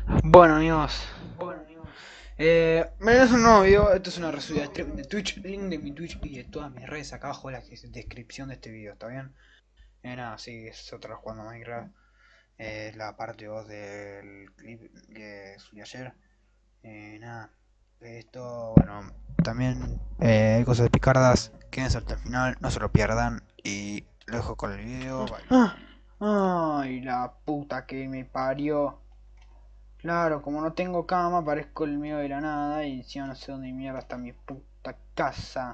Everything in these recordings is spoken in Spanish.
Bueno amigos, me es un nuevo video, esto es una resubida de stream de Twitch, link de mi Twitch y de todas mis redes acá abajo en la descripción de este video, ¿está bien? Nada, sí, es otra vez jugando Minecraft, la parte 2 del clip que subí ayer, nada, esto, bueno, también hay cosas picardas, quédense hasta el final, no se lo pierdan y lo dejo con el video, bye. Ay, la puta que me parió. Claro, como no tengo cama, parezco el medio de la nada y encima no sé dónde mierda está mi puta casa.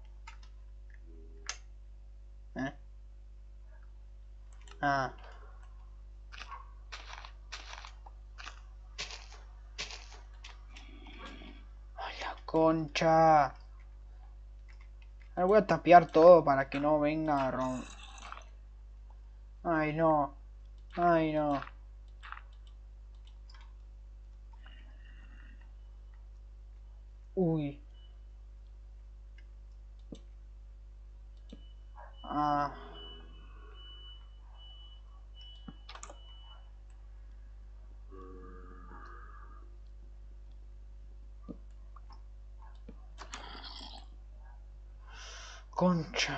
¿Eh? Ah, ay, la concha. Ahora voy a tapiar todo para que no venga a Ay, no. Ay, no. Uy. Ah, concha.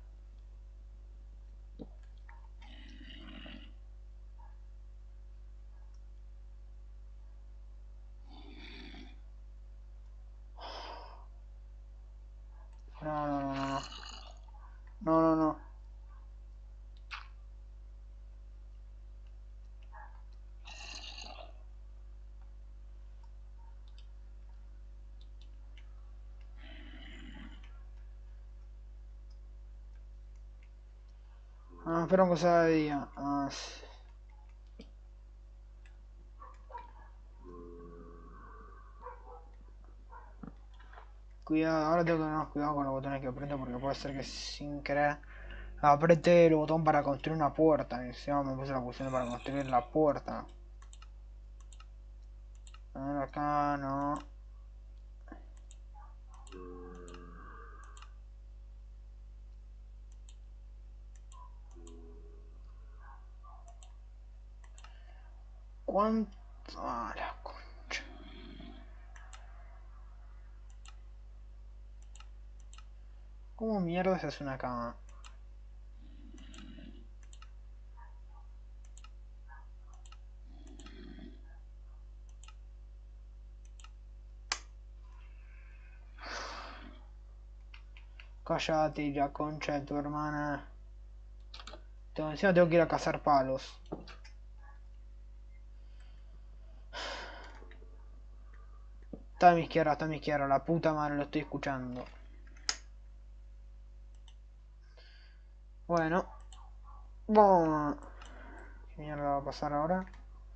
No, no, no, no. No, no, no. Ah, espero que sea de día. Ah, cuidado, ahora tengo que tener más cuidado con los botones que aprieto porque puede ser que sin querer apriete el botón para construir una puerta. Y encima me puse la posición para construir la puerta. A ver acá, no. ¿Cuánto? Ah, la concha. ¿Cómo mierda se hace una cama? Cállate, la concha de tu hermana. Encima tengo que ir a cazar palos. Está a mi izquierda, la puta madre, lo estoy escuchando. Bueno, vamos. ¿Qué mierda va a pasar ahora?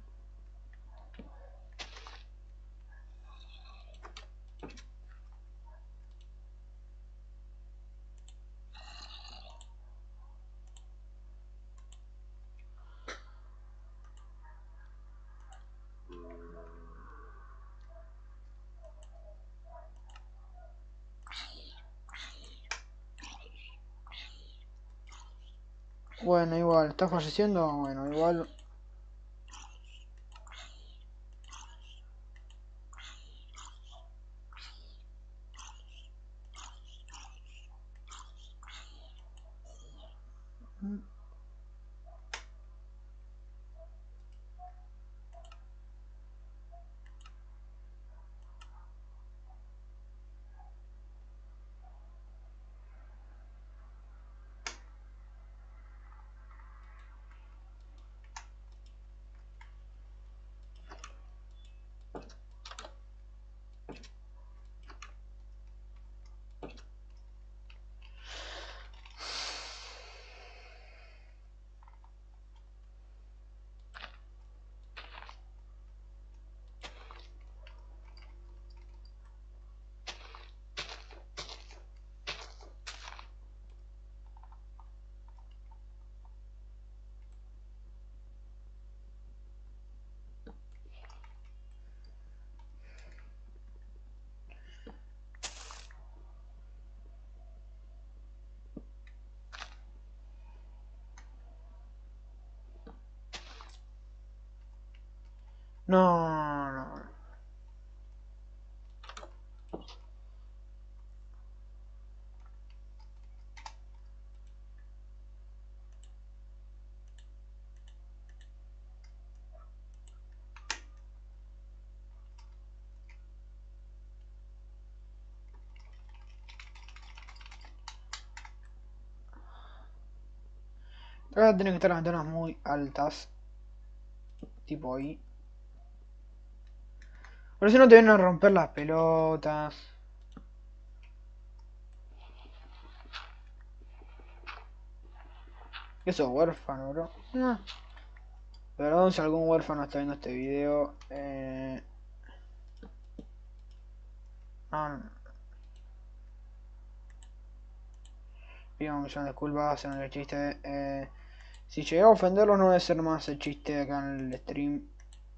Bueno, igual, ¿está falleciendo? Bueno, igual. No, no. Ahora tienen que estar las ventanas muy altas. Tipo ahí. Por eso no te vienen a romper las pelotas. Eso huérfano, bro. Perdón si algún huérfano está viendo este video. No, pido un millón de disculpas, hacer el chiste. Si llegué a ofenderlos no debe ser más el chiste acá en el stream.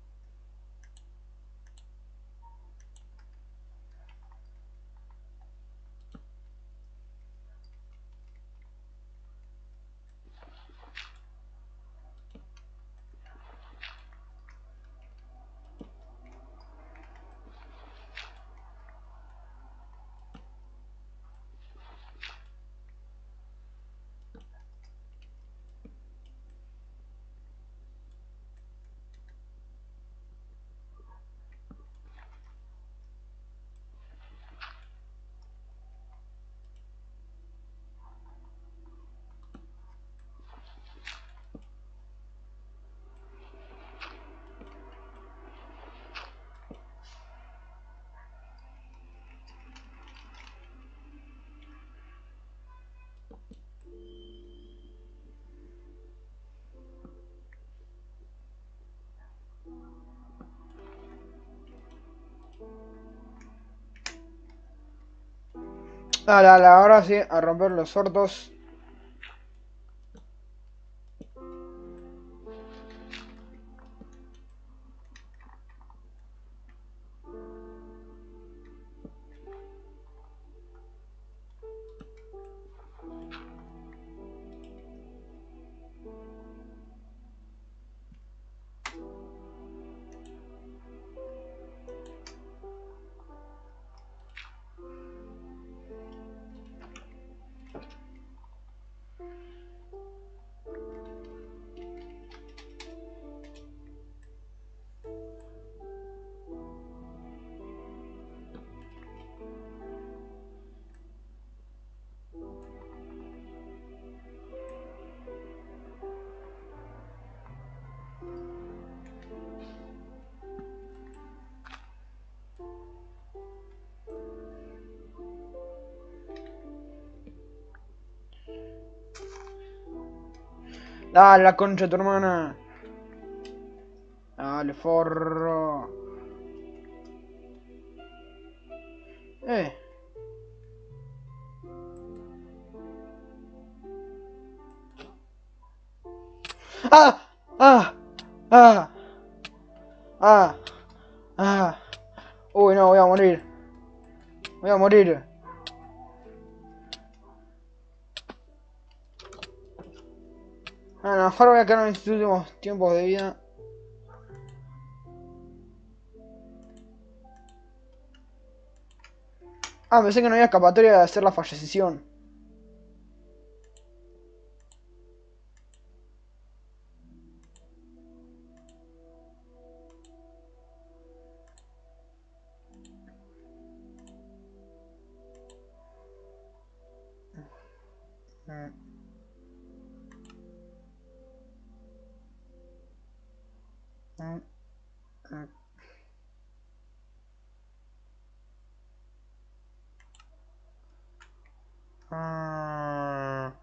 Dale, dale, ahora sí, a romper los sordos. Dale, la concha de tu hermana. Dale, forro. Eh. ¡Ah! ¡Ah! ¡Ah! ¡Ah! ¡Ah! Uy, no, voy a morir. Voy a morir. A lo mejor voy a quedar en mis últimos tiempos de vida. Ah, pensé que no había escapatoria de hacer la fallecición. Mm, mm, mm. Ah.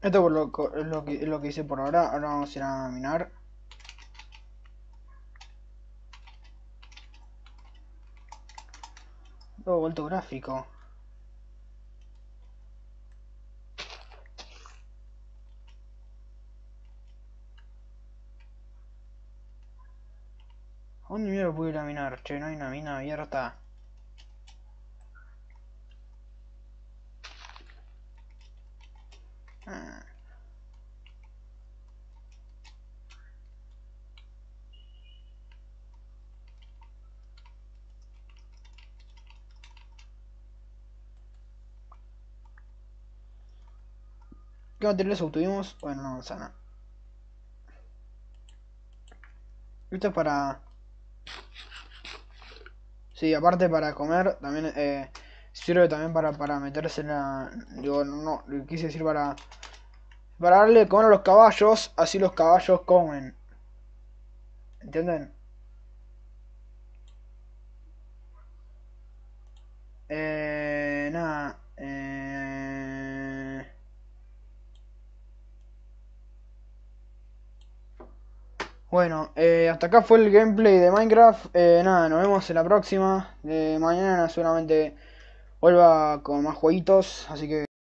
Esto por es lo que hice por ahora. Ahora vamos a ir a minar. Todo vuelto gráfico. ¿A dónde mierda puedo ir a minar? Che, no hay una mina abierta. Ah. ¿Qué materiales obtuvimos? Bueno, no, sana. Esto es para... Sí, aparte para comer, también sirve también para meterse en la... Digo, no, quise decir para darle de comer a los caballos, así los caballos comen. ¿Entienden? Nada. Bueno, hasta acá fue el gameplay de Minecraft. Nada, nos vemos en la próxima. Mañana seguramente vuelva con más jueguitos. Así que...